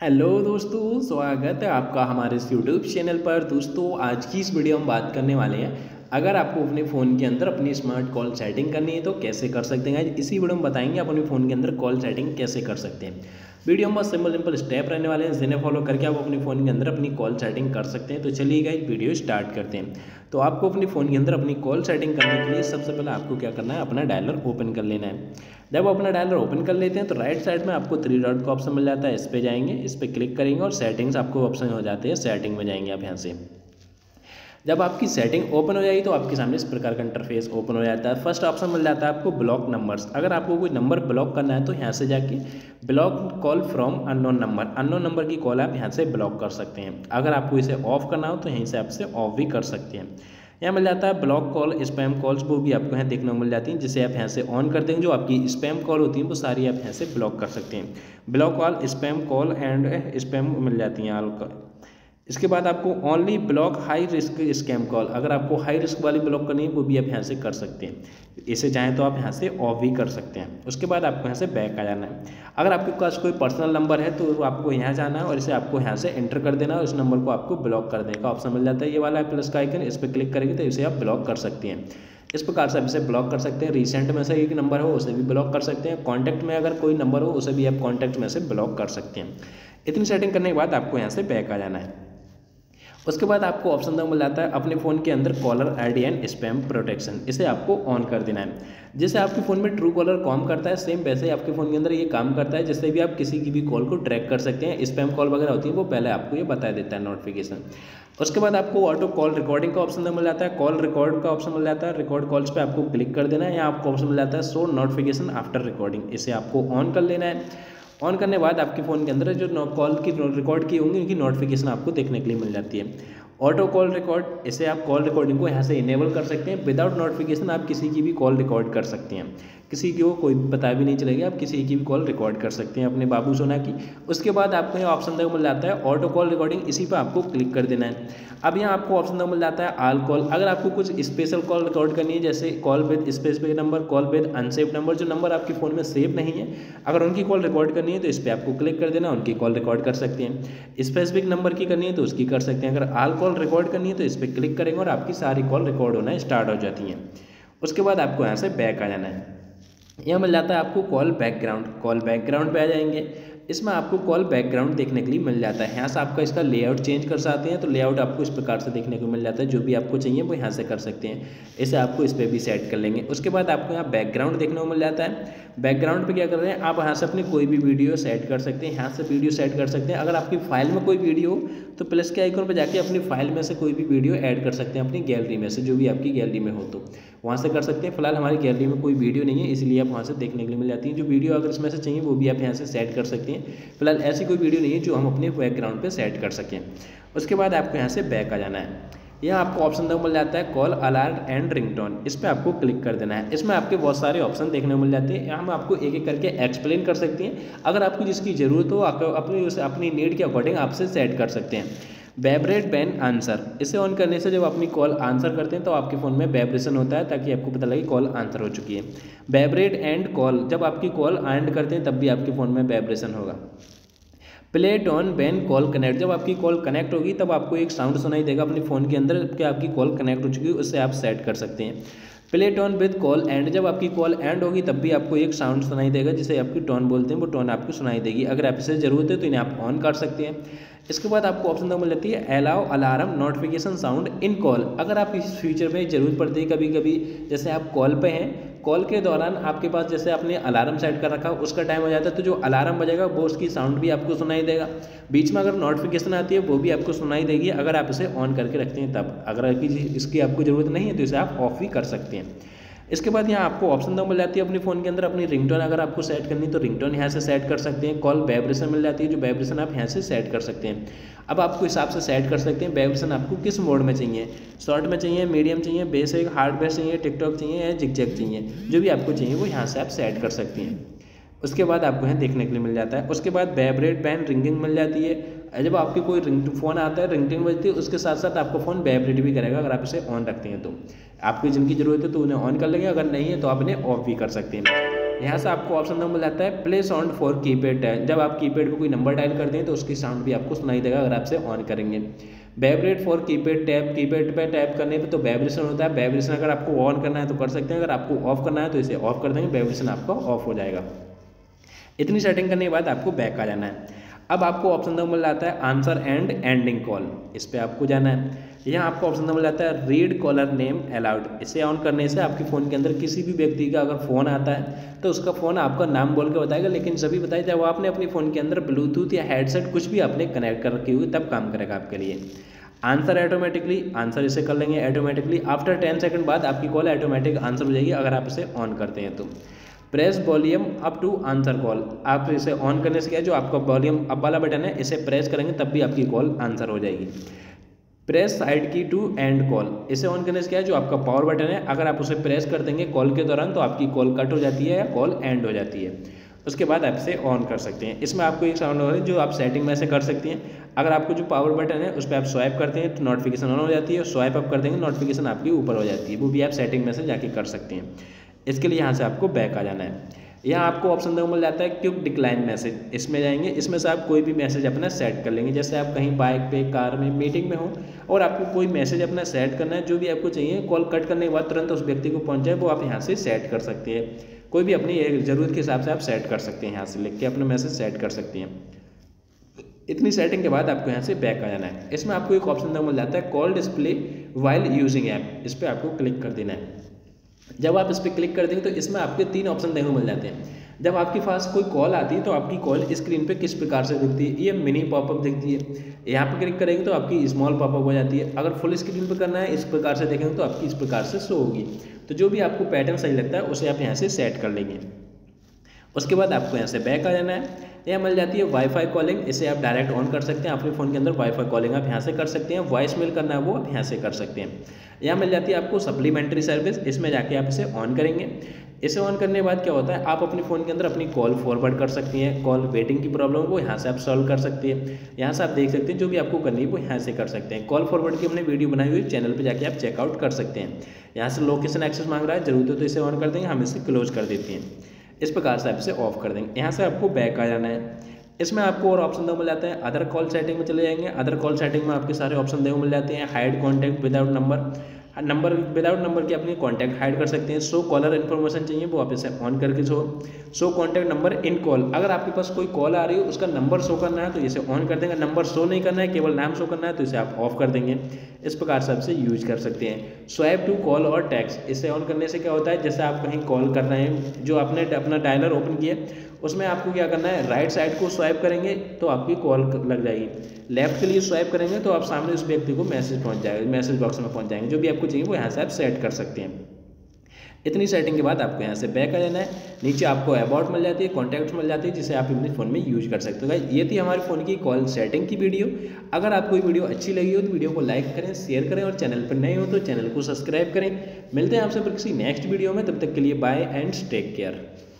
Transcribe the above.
Hello दोस्तों, स्वागत है आपका हमारे इस यूट्यूब चैनल पर। दोस्तों, आज की इस वीडियो में बात करने वाले हैं, अगर आपको अपने फ़ोन के अंदर अपनी स्मार्ट कॉल सेटिंग करनी है तो कैसे कर सकते हैं। आज इसी वीडियो में बताएंगे अपने फ़ोन के अंदर कॉल सेटिंग कैसे कर सकते हैं। वीडियो में बस सिंपल स्टेप रहने वाले हैं, जिन्हें फॉलो करके आप अपने फ़ोन के अंदर अपनी कॉल सेटिंग कर सकते हैं। तो चलिए गाइस, वीडियो स्टार्ट करते हैं। तो आपको अपने फ़ोन के अंदर अपनी कॉल सेटिंग करने के लिए सबसे पहले आपको क्या करना है, अपना डायलर ओपन कर लेना है। जब अपना डायलर ओपन कर लेते हैं तो राइट साइड में आपको थ्री डॉट का ऑप्शन मिल जाता है, इस पर जाएंगे, इस पर क्लिक करेंगे और सेटिंग्स आपको ऑप्शन हो जाते हैं। सेटिंग में जाएंगे आप यहाँ से। जब आपकी सेटिंग ओपन हो जाएगी तो आपके सामने इस प्रकार का इंटरफेस ओपन हो जाता है। फर्स्ट ऑप्शन मिल जाता है आपको ब्लॉक नंबर्स। अगर आपको कोई नंबर ब्लॉक करना है तो यहाँ से जाके block call from unknown number की कॉल आप यहाँ से ब्लॉक कर सकते हैं। अगर आपको इसे ऑफ करना हो तो यहीं से आपसे ऑफ भी कर सकते हैं। यहाँ मिल जाता है ब्लॉक कॉल स्पैम कॉल्स, वो भी आपको यहाँ देखने को मिल जाती हैं, जिसे आप यहाँ से ऑन कर देंगे। जो आपकी स्पैम कॉल होती हैं वो सारी आप यहाँ से ब्लॉक कर सकते हैं। Block all spam call and spam मिल जाती हैं। इसके बाद आपको only block high risk scam call, अगर आपको हाई रिस्क वाली ब्लॉक करनी है वो भी आप यहाँ से कर सकते हैं। इसे चाहें तो आप यहाँ से ऑफ भी कर सकते हैं। उसके बाद आपको यहाँ से बैक आ जाना है। अगर आपके पास कोई पर्सनल नंबर है तो आपको यहाँ जाना है और इसे आपको यहाँ से एंटर कर देना है। उस नंबर को आपको ब्लॉक कर देने का ऑप्शन मिल जाता है, ये वाला प्लस का आइकन, इस पर क्लिक करेंगे तो इसे आप ब्लॉक कर सकते हैं। इस प्रकार से आप इसे ब्लॉक कर सकते हैं। रिसेंट में से एक नंबर हो उसे भी ब्लॉक कर सकते हैं। कॉन्टैक्ट में अगर कोई नंबर हो उसे भी आप कॉन्टैक्ट में से ब्लॉक कर सकते हैं। इतनी सेटिंग करने के बाद आपको यहाँ से बैक आ जाना है। उसके बाद आपको ऑप्शन मिल जाता है अपने फ़ोन के अंदर caller ID and spam protection, इसे आपको ऑन कर देना है। जैसे आपके फ़ोन में ट्रू कॉलर काम करता है, सेम वैसे ही आपके फ़ोन के अंदर ये काम करता है, जिससे भी आप किसी की भी कॉल को ट्रैक कर सकते हैं। स्पैम कॉल वगैरह होती है वो पहले आपको ये बता देता है नोटिफिकेशन। उसके बाद आपको ऑटो कॉल रिकॉर्डिंग का ऑप्शन मिल जाता है, कॉल रिकॉर्ड का ऑप्शन मिल जाता है। रिकॉर्ड कॉल्स पे आपको क्लिक कर देना है। यहाँ आपको ऑप्शन मिल जाता है शो नोटिफिकेशन आफ्टर रिकॉर्डिंग, इसे आपको ऑन कर लेना है। ऑन करने के बाद आपके फ़ोन के अंदर जो कॉल की रिकॉर्ड की होंगी उनकी नोटिफिकेशन आपको देखने के लिए मिल जाती है। ऑटो कॉल रिकॉर्ड, इसे आप कॉल रिकॉर्डिंग को यहाँ से इनेबल कर सकते हैं। विदाउट नोटिफिकेशन आप किसी की भी कॉल रिकॉर्ड कर सकते हैं, किसी को कोई पता भी नहीं चलेगा, आप किसी की भी कॉल रिकॉर्ड कर सकते हैं, अपने बाबू सोना की। उसके बाद आपको यहाँ ऑप्शन तक मिल जाता है ऑटो कॉल रिकॉर्डिंग, इसी पर आपको क्लिक कर देना है। अब यहाँ आपको ऑप्शन तक मिल जाता है ऑल कॉल। अगर आपको कुछ स्पेशल कॉल रिकॉर्ड करनी है, जैसे call with specific number, call with unsaved number, जो नंबर आपके फ़ोन में सेव नहीं है, अगर उनकी कॉल रिकॉर्ड करनी है तो इस पर आपको क्लिक कर देना, उनकी कॉल रिकॉर्ड कर सकते हैं। स्पेसिफिक नंबर की करनी है तो उसकी कर सकते हैं। अगर ऑल कॉल रिकॉर्ड करनी है तो इस पर क्लिक करेंगे और आपकी सारी कॉल रिकॉर्ड होना स्टार्ट हो जाती हैं। उसके बाद आपको यहाँ से बैक आ जाना है। यह मिल जाता है आपको कॉल बैकग्राउंड। कॉल बैकग्राउंड पे आ जाएंगे, इसमें आपको कॉल बैकग्राउंड देखने के लिए मिल जाता है। यहाँ से आपका इसका लेआउट चेंज कर सकते हैं, तो लेआउट आपको इस प्रकार से देखने को मिल जाता है। जो भी आपको चाहिए वो यहाँ से कर सकते हैं। इसे आपको इस पर भी सेट कर लेंगे। उसके बाद आपको यहाँ बैकग्राउंड देखने को मिल जाता है। बैकग्राउंड पे क्या कर रहे हैं आप, यहाँ से अपनी कोई भी वीडियो सेट कर सकते हैं। यहाँ से वीडियो सेट कर सकते हैं। अगर आपकी फाइल में कोई वीडियो हो तो प्लस के आइकन पे जाके अपनी फाइल में से कोई भी वीडियो ऐड कर सकते हैं, अपनी गैलरी में से, जो भी आपकी गैलरी में हो तो वहाँ से कर सकते हैं। फिलहाल हमारी गैलरी में कोई वीडियो नहीं है, इसलिए आप वहाँ से देखने के लिए मिल जाती है। जो वीडियो अगर इसमें से चाहिए वो भी आप यहाँ से सेट कर सकते हैं। फिलहाल ऐसी कोई वीडियो नहीं है जो हम अपने बैकग्राउंड पे सेट कर सकें। उसके बाद आपको यहाँ से बैक आ जाना है। यहाँ आपको ऑप्शन तक मिल जाता है कॉल अलार्म एंड रिंगटोन, इस पर आपको क्लिक कर देना है। इसमें आपके बहुत सारे ऑप्शन देखने को मिल जाते हैं। यहाँ हम आपको एक एक करके एक्सप्लेन कर सकते हैं। अगर आपको जिसकी ज़रूरत हो आपको अपनी नीड के अकॉर्डिंग आपसे सेट कर सकते हैं। वाइब्रेट व्हेन आंसर, इसे ऑन करने से जब अपनी कॉल आंसर करते हैं तो आपके फ़ोन में वाइब्रेशन होता है, ताकि आपको पता लगे कॉल आंसर हो चुकी है। वाइब्रेट एंड कॉल, जब आपकी कॉल एंड करते हैं तब भी आपके फ़ोन में वाइब्रेशन होगा। Play tone when call connect, जब आपकी कॉल कनेक्ट होगी तब आपको एक साउंड सुनाई देगा अपने फ़ोन के अंदर कि आपकी कॉल कनेक्ट हो चुकी है, उससे आप सेट कर सकते हैं। Play tone with call end, जब आपकी कॉल एंड होगी तब भी आपको एक साउंड सुनाई देगा, जिसे आपकी टोन बोलते हैं, वो टोन आपको सुनाई देगी। अगर आप इसे ज़रूरत है तो इन्हें आप ऑन कर सकते हैं। इसके बाद आपको ऑप्शन मिल जाती है allow alarm notification sound in call. अगर आप इस फ्यूचर में ज़रूरत पड़ती है कभी कभी, जैसे आप कॉल पे हैं, कॉल के दौरान आपके पास जैसे आपने अलार्म सेट कर रखा, उसका टाइम हो जाता है तो जो अलार्म बजेगा वो उसकी साउंड भी आपको सुनाई देगा। बीच में अगर नोटिफिकेशन आती है वो भी आपको सुनाई देगी, अगर आप इसे ऑन करके रखते हैं तब। अगर इसकी आपको ज़रूरत नहीं है तो इसे आप ऑफ भी कर सकते हैं। इसके बाद यहाँ आपको ऑप्शन मिल जाती है अपने फ़ोन के अंदर अपनी रिंगटोन, अगर आपको सेट करनी तो रिंगटोन यहाँ से सेट कर सकते हैं। कॉल वाइब्रेशन मिल जाती है, जो वाइब्रेशन आप यहाँ से सेट कर सकते हैं। अब आपको हिसाब से सेट कर सकते हैं वाइब्रेशन आपको किस मोड में चाहिए, शॉर्ट में चाहिए, मीडियम चाहिए, बेसिक, हार्ड बेस चाहिए, टिकटॉक चाहिए या जिग-जैग चाहिए, जो भी आपको चाहिए वो यहाँ से आप सेट कर सकते हैं। उसके बाद आपको यहाँ देखने के लिए मिल जाता है। उसके बाद वाइब्रेट बैन रिंगिंग मिल जाती है। जब आपके कोई फ़ोन आता है, रिंगटिंग बजती है, उसके साथ साथ आपका फ़ोन वाइब्रेट भी करेगा अगर आप इसे ऑन रखते हैं तो। आपको जिनकी ज़रूरत है तो उन्हें ऑन कर लेंगे, अगर नहीं है तो आप इन्हें ऑफ भी कर सकते हैं। यहाँ से आपको ऑप्शन नंबर मिल जाता है play sound for keypad tap. जब आप कीपैड पे कोई नंबर डायल करते हैं तो उसकी साउंड भी आपको सुनाई देगा अगर आपसे ऑन करेंगे। Vibrate for keypad tap, keypad पे टैप करने पे तो वाइब्रेशन होता है। वाइब्रेशन अगर आपको ऑन करना है तो कर सकते हैं, अगर आपको ऑफ करना है तो इसे ऑफ कर देंगे, वाइब्रेशन आपका ऑफ हो जाएगा। इतनी सेटिंग करने के बाद आपको बैक आ जाना है। अब आपको ऑप्शन नंबर मिल जाता है आंसर एंड एंडिंग कॉल, इस पर आपको जाना है। यहाँ आपको ऑप्शन नंबर मिल जाता है रीड कॉलर नेम अलाउड। इसे ऑन करने से आपके फ़ोन के अंदर किसी भी व्यक्ति का अगर फ़ोन आता है तो उसका फ़ोन आपका नाम बोल के बताएगा, लेकिन सभी बताइए जब आपने अपने फ़ोन के अंदर ब्लूटूथ या हेडसेट कुछ भी आपने कनेक्ट कर रखी हुई तब काम करेगा आपके लिए। आंसर ऑटोमेटिकली, आंसर इसे कर लेंगे ऑटोमेटिकली। आफ्टर 10 सेकंड बाद आपकी कॉल ऑटोमेटिक आंसर हो जाएगी अगर आप इसे ऑन करते हैं तो। Press volume up to answer call, आप इसे ऑन करने से क्या है जो आपका वॉल्यूम अप वाला बटन है इसे प्रेस करेंगे तब भी आपकी कॉल आंसर हो जाएगी। Press side key to end call, इसे ऑन करने से क्या है जो आपका पावर बटन है अगर आप उसे प्रेस कर देंगे कॉल के दौरान तो आपकी कॉल कट हो जाती है या कॉल एंड हो जाती है। उसके बाद आप इसे ऑन कर सकते हैं। इसमें आपको एक साउंड हो रहा है जो आप सेटिंग में से कर सकते हैं। अगर आपको जो पावर बटन है उस पर आप स्वाइप करते हैं तो नोटिफिकेशन ऑन हो जाती है, और स्वाइप अप कर देंगे नोटिफिकेशन आपकी ऊपर हो जाती है। वो भी आप सेटिंग में से जाके कर सकते हैं। इसके लिए यहाँ से आपको बैक आ जाना है। यहाँ आपको ऑप्शन मिल जाता है क्विक डिक्लाइन मैसेज, इसमें जाएंगे। इसमें से आप कोई भी मैसेज अपना सेट कर लेंगे। जैसे आप कहीं बाइक पे, कार में, मीटिंग में हो और आपको कोई मैसेज अपना सेट करना है, जो भी आपको चाहिए कॉल कट करने के बाद तुरंत उस व्यक्ति को पहुँच जाए, वो आप यहाँ से सेट कर सकते हैं। कोई भी अपनी ज़रूरत के हिसाब से आप सेट कर सकते हैं, यहाँ से लिख के अपना मैसेज सेट कर सकते हैं। इतनी सेटिंग के बाद आपको यहाँ से बैक आ जाना है। इसमें आपको एक ऑप्शन मिल जाता है call display while using app, इस पर आपको क्लिक कर देना है। जब आप इस पर क्लिक कर देंगे तो इसमें आपके 3 ऑप्शन देखने को मिल जाते हैं। जब आपके पास कोई कॉल आती है तो आपकी कॉल स्क्रीन पे किस प्रकार से दिखती है, ये मिनी पॉपअप दिखती है। यहाँ पर क्लिक करेंगे तो आपकी स्मॉल पॉपअप हो जाती है। अगर फुल स्क्रीन पे करना है इस प्रकार से देखेंगे तो आपकी इस प्रकार से शो होगी। तो जो भी आपको पैटर्न सही लगता है उसे आप यहाँ से सेट कर लेंगे। उसके बाद आपको यहाँ से बैक आ जाना है। यह मिल जाती है वाईफाई कॉलिंग, इसे आप डायरेक्ट ऑन कर सकते हैं। अपने फ़ोन के अंदर वाईफाई कॉलिंग आप यहाँ से कर सकते हैं। वॉइस मेल करना है वो आप यहाँ से कर सकते हैं। यहाँ मिल जाती है आपको सप्लीमेंट्री सर्विस, इसमें जाके आप इसे ऑन करेंगे। इसे ऑन करने के बाद क्या होता है आप अपने फ़ोन के अंदर अपनी कॉल फॉरवर्ड कर सकती हैं। कॉल वेटिंग की प्रॉब्लम को यहाँ से आप सॉल्व कर सकते हैं। यहाँ से आप देख सकते हैं जो भी आपको करनी है वो यहाँ से कर सकते हैं। कॉल फॉरवर्ड की हमने वीडियो बनाई हुई चैनल पे जाके आप चेकआउट कर सकते हैं। यहाँ से लोकेशन एक्सेस मांग रहा है, जरूरत हो तो इसे ऑन कर देंगे, हम इसे क्लोज कर देते हैं। इस प्रकार से आप इसे ऑफ कर देंगे। यहाँ से आपको बैक आ जाना है। इसमें आपको और ऑप्शन दो मिल जाता है। अदर कॉल सेटिंग में चले जाएंगे। अदर कॉल सेटिंग में आपके सारे ऑप्शन देखो मिल जाते हैं। Hide contact without number without number की अपनी कॉन्टैक्ट हाइड कर सकते हैं। शो कॉलर इन्फॉर्मेशन चाहिए वो आप इसे ऑन करके show contact number in call, अगर आपके पास कोई कॉल आ रही हो उसका नंबर शो करना है तो इसे ऑन कर देंगे। नंबर शो नहीं करना है, केवल नाम शो करना है तो इसे आप ऑफ कर देंगे। इस प्रकार से आप इसे यूज कर सकते हैं। स्वाइप टू कॉल और टेक्स्ट, इसे ऑन करने से क्या होता है जैसे आप कहीं कॉल कर रहे हैं, जो आपने अपना डायलर ओपन किया उसमें आपको क्या करना है राइट साइड को स्वाइप करेंगे तो आपकी कॉल लग जाएगी। लेफ्ट के लिए स्वाइप करेंगे तो आप सामने उस व्यक्ति को मैसेज पहुंच जाएगा, मैसेज बॉक्स में पहुंच जाएंगे। जो भी आपको चाहिए वो यहाँ से आप सेट कर सकते हैं। इतनी सेटिंग के बाद आपको यहाँ से बैक आ जाना है। नीचे आपको अबाउट मिल जाती है, कॉन्टैक्ट्स मिल जाती है, जिसे आप अपने फ़ोन में यूज कर सकते हो। ये थी हमारे फ़ोन की कॉल सेटिंग की वीडियो। अगर आपको ये वीडियो अच्छी लगी हो तो वीडियो को लाइक करें, शेयर करें और चैनल पर नए हो तो चैनल को सब्सक्राइब करें। मिलते हैं आपसे फिर किसी नेक्स्ट वीडियो में, तब तक के लिए बाय एंड टेक केयर।